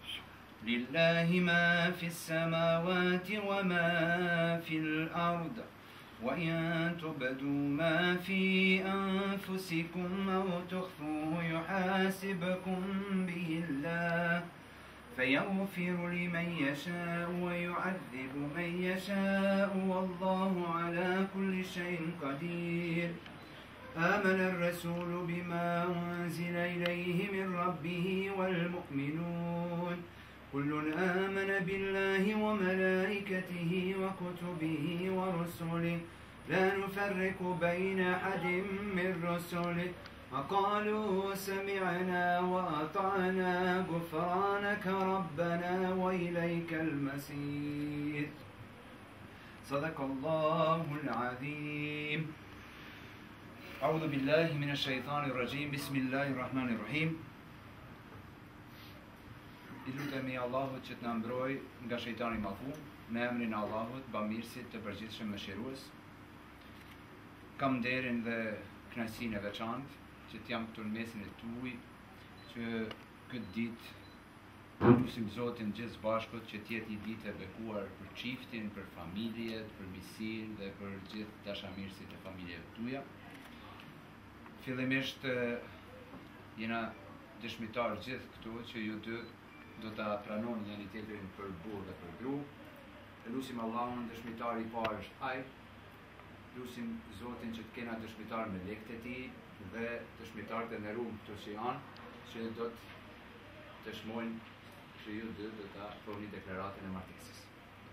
لله ما في السماوات وما في الأرض وإن تبدوا ما في أنفسكم أو تخفوه يحاسبكم به الله فيغفر لمن يشاء ويعذب من يشاء والله على كل شيء قدير آمن الرسول بما أنزل إليه من ربه والمؤمنون كل آمن بالله وملائكته وكتبه ورسله لا نفرق بين أحد من رسله وقالوا سمعنا وأطعنا غفرانك ربنا وإليك المصير صدق الله العظيم أعوذ بالله من الشيطان الرجيم بسم الله الرحمن الرحيم I lutemi Allahut që të na mbrojë nga shejtani i mallku, në emrin e Allahut, bamirësit të përgjithshëm mëshirues. Kam nderin dhe kënaqësinë e veçantë që të jam këtu në mesin e tuaj, që këtë ditë lutim Zotin gjithë bashkët që të jetë një ditë e bekuar për çiftin, për familjet, për miqësinë dhe për gjithë dashamirësit e familjeve tuaja. Fillimisht jena dëshmitar gjithë këtu që ju dy do ta pranoni njëri tjetrin për burr dhe për gru. Lutim Allahun, dëshmitari i parë është ai. Lutim Zotin që të kena dëshmitar me lekët e tij dhe dëshmitarët e nderuar këtu që janë, që do të dëshmojnë që ju dy do ta bëni deklaratën e martesës.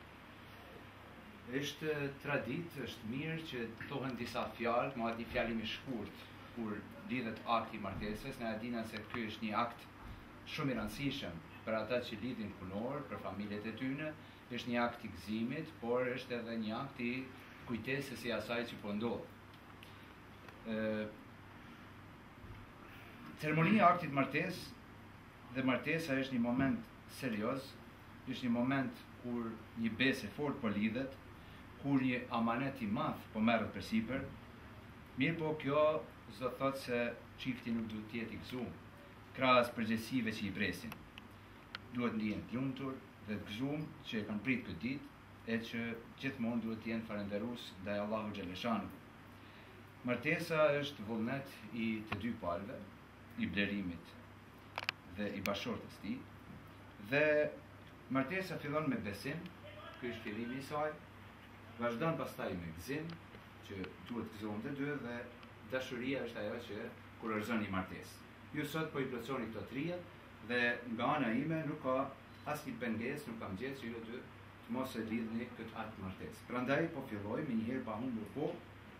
Është traditë, është mirë që të thohen disa fjalë, ma di fjalim i shkurt kur lidhet akti i martesës, ne e dina se ky është një akt shumë i rëndësishëm për ata që lidhin punor, për familjet e tyre, është një akt i gëzimit, por është edhe një akt i kujtesës i asaj që po ndodh. Ceremonia e aktit martesë dhe martesa është një moment serioz, është një moment kur një besë e fortë po lidhet, kur një amanet i madh po merret përsipër. Mirë po kjo s'do thotë se çifti nuk duhet të jetë i gëzuar, krahas përgjegjësive që i presin. duhet ndihen të lumtur dhe të gëzuar që e kanë pritë këtë ditë e që gjithmonë duhet të jenë falënderues ndaj Allahu xhaleshanu. Martesa është vullnet i të dy palëve, i blerimit dhe i bashortës tij. Dhe martesa fillon me besim, ky është fillimi i saj, vazhdon pastaj me gëzim, që duhet gëzohen të dy dhe dashuria është ajo që kurorëzon një martesë. Ju sot po i plotësoni këto trija dhe nga ana ime nuk ka asnjë pengesë, nuk kam gjetur që ju dy të mos e lidhni këtë akt martesë. Prandaj po filloj me një herë pa humbur kohë.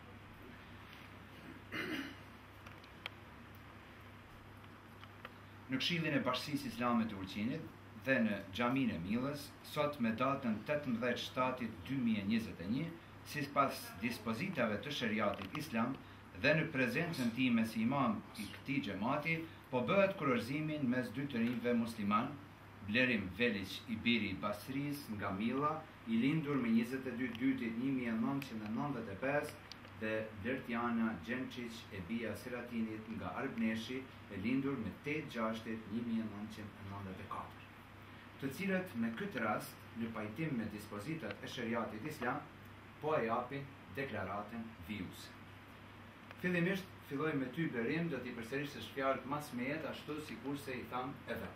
Në Këshillin e Bashkisë Islame të Ulqinit dhe në Xhaminë e Millës, sot me datën tetëmbëdhjetë shtator dy mijë e njëzet e një, sipas dispozitave të shariatit islam dhe në prezencën time si imam i këtij xhamati, po bëhet kurorëzimin mes dy të rinjve musliman, Blerim Velić i biri i Basris nga Milla, i lindur me njëzet e dy dytit një mijë e nëntëqind e nëntëdhjetë e pesë, dhe Blertiana Gjencic e bija Seratinit nga Arbneshi, e lindur me tetë gjashtit një mijë e nëntëqind e nëntëdhjetë e katër, të cilët me këtë rast, në pajtim me dispozitat e shariatit islam, po e japin deklaratën vijuese. Fillimisht filloj me ty Berim, do t'i përsërisësh fjalët mas mejet, ashtu sikur se i tham edhe.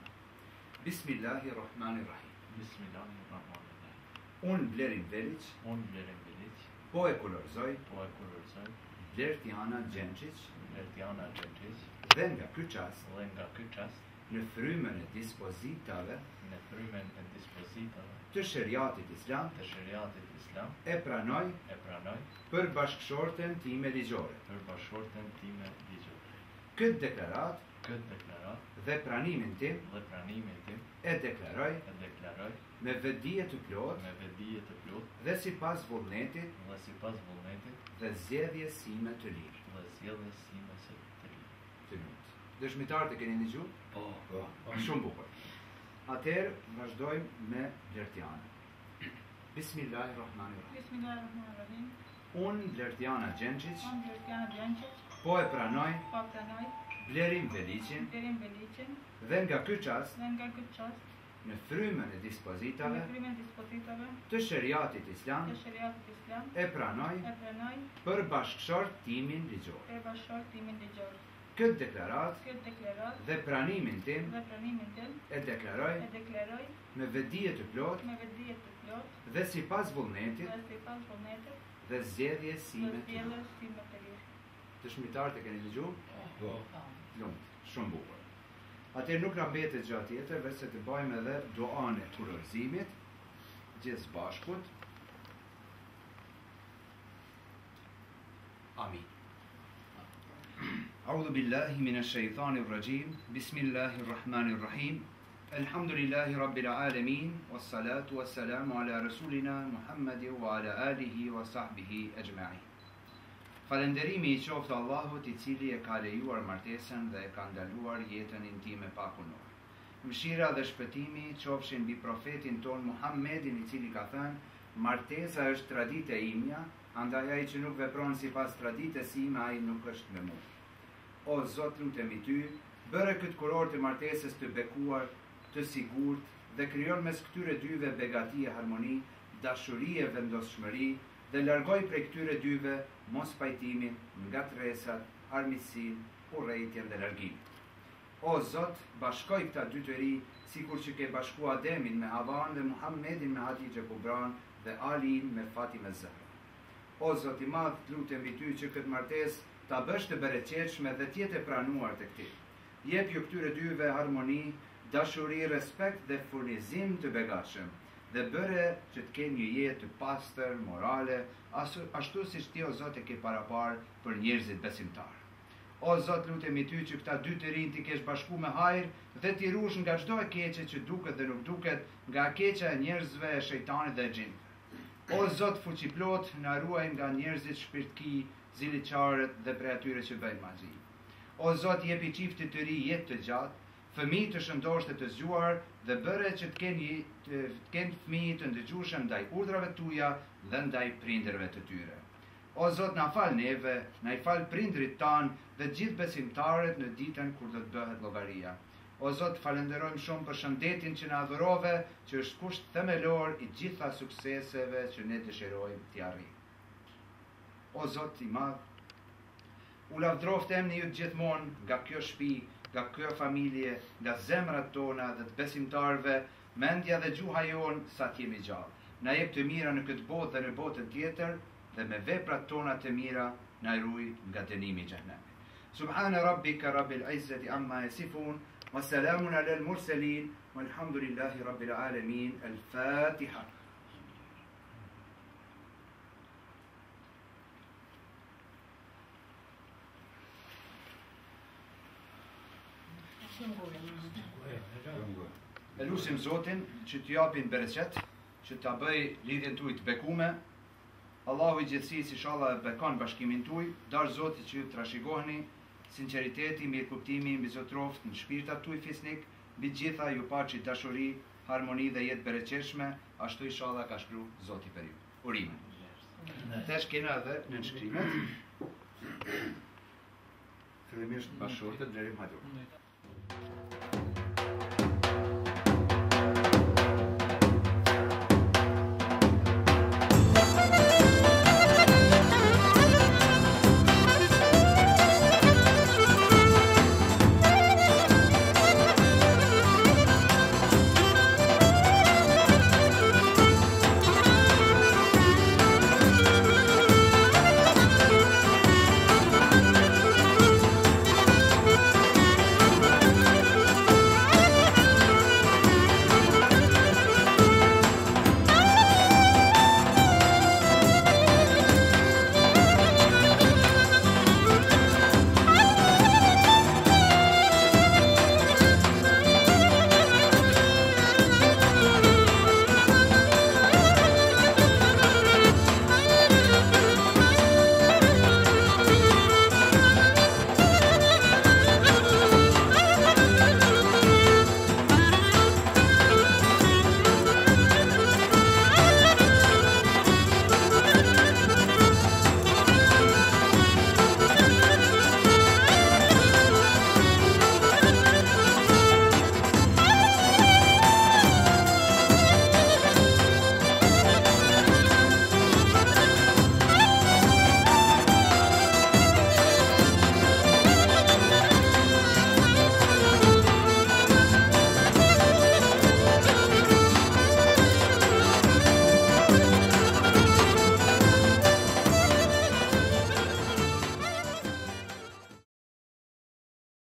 Bismillahirrahmanirrahim. Bismillahirrahmanirrahim. Unë Blerim Velić, Unë Blerim Velić, po e kurorëzoj po e kurorëzoj Blertiana Gjencic Blertiana Gjencic dhe nga ky çast, dhe nga ky çast në frymën e dispozitave në frymën e dispozitave të shariatit islam, të shariatit islam, e pranoj e pranoj për bashkëshorten time ligjore. për bashkëshorten time ligjore. Këtë deklarat Këtë deklarat dhe pranimin tim dhe pranimin tim e deklaroj e deklaroj me vetdije të plotë me vetdije të plotë dhe sipas vullnetit dhe sipas vullnetit dhe zgjedhjes sime të lirë. dhe zgjedhjes sime së të lirë. Të lumt. Dëshmitarët e keni dëgjuar? Po, Po, shumë bukur. Atëherë vazhdojmë me Blertiana. Bismillahirrahmanirrahim. Bismillahirrahmanirrahim. Unë Blertiana Gjencic Unë Blertiana Gjencic, po e pranoj po pranoj Blerim Velićin Blerim Velićin dhe nga ky çast dhe nga këtë çast në frymën e në dispozitave frymën e dispozitave të shariatit islam të shariatit islam e pranoj e pranoj për bashkëshort timin ligjor. për bashkëshort timin ligjor. Këtë deklarat Këtë deklarat dhe pranimin tim dhe pranimin tim e deklaroj e deklaroj me vetdije të plotë me vetdije të plotë dhe sipas vullnetit dhe sipas vullnetit dhe zgjedhjes dhe sime të lirë. zgjedhjes sime të lirë. Dëshmitarët e keni dëgjuar? Po. Lumt, shumë bukur. Atëherë nuk na mbetet gjë tjetër veçse të bëjmë edhe duan e kurorëzimit gjithë bashkut. Amin. A'udhu billahi minash shaitanir rajim. Bismillahirrahmanirrahim. Elhamdulillahi rabbil alamin wassalatu wassalamu ala rasulina Muhammadin wa ala alihi wa sahbihi ajma'in. Falënderimi i qoftë Allahut i cili e ka lejuar martesën dhe e ka ndaluar jetën intime pa punor. Mëshira dhe shpëtimi qofshin mbi profetin ton Muhammedin i cili ka thënë: martesa është traditë e imja, andaj ai që nuk vepron sipas traditës ime ai nuk është me mua. O Zot, lutemi ty, bëre këtë kuror të martesës të bekuar, të sigurt dhe krijon mes këtyre dyve begati e harmoni, dashuri e vendosshmëri dhe largoj prej këtyre dyve mos pajtimin, ngatresat, armiqsinë, urrëtitjen dhe largimin. O Zot, bashkoj këta dy të ri, sikur që ke bashkuar Ademin me Havan dhe Muhammedin me Hatixhe Kubran dhe Alin me Fatime Zahra. O Zot i madh, lutemi ty që këtë martesë ta bësh të bereqetshme dhe të jetë e pranuar tek ti. Jep ju këtyre dyve harmoni, dashuri, respekt dhe furnizim të begatshëm dhe bëre që të kenë një jetë të pastër, morale, ashtu siç ti o Zot e ke parapar për njerëzit besimtar. O Zot, lutemi ty që këta dy të rinj ti kesh bashku me hajër dhe ti rush nga çdo e keqe që duket dhe nuk duket, nga keqja e njerëzve, e shejtanit dhe e xhinëve. O Zot fuqiplot, na ruaj nga njerëzit shpirtki, ziliqarët dhe prej atyre që bëjnë magji. O Zot, jepi çiftit të ri jetë të gjatë, fëmijë të shëndoshtë të zgjuar dhe bëre që të kenë të kenë fëmijë të ndëgjueshëm ndaj urdhrave tuaja dhe ndaj prindërve të tyre. O Zot, na fal neve, na i fal prindrit tan dhe gjithë besimtarët në ditën kur do të bëhet llogaria. O Zot, falenderojmë shumë për shëndetin që na adhurove, që është kusht themelor i gjitha sukseseve që ne dëshirojmë t'i arrijmë. O Zot i madh, u lavdroft emri ju gjithmonë nga kjo shtëpi, nga kjo familje, nga zemrat tona dhe të besimtarve, mendja dhe gjuha jonë sa t'jemi gjallë. Na jep të mira në këtë botë dhe në botën tjetër, dhe me veprat tona të mira na ruaj nga dënimi i xhenemit. Subhana rabbika rabbil izzati amma yasifun, wa salamun alal mursalin, walhamdulillahi rabbil alamin. Al-Fatiha. E lusim Zotin që t'ju japin bereqet, që t'a bëj lidhjen tuaj të bekume. Allahu i gjithësisë inshallah e bekon bashkimin tuaj, dar Zoti që ju trashëgoheni sinqeriteti, mirëkuptimi mbi zotroft në shpirtat tuaj fisnik, mbi gjitha ju paçi, dashuri, harmoni dhe jetë bereqeshme, ashtu inshallah ka shkruar Zoti për ju. Urime. Tash kena edhe në nënshkrimet. Fillimisht bashkëshortet deri më hadur.